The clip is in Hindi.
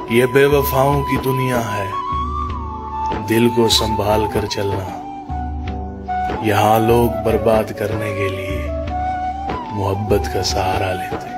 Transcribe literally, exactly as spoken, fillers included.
ये बेवफाओं की दुनिया है, दिल को संभाल कर चलना। यहाँ लोग बर्बाद करने के लिए मोहब्बत का सहारा लेते।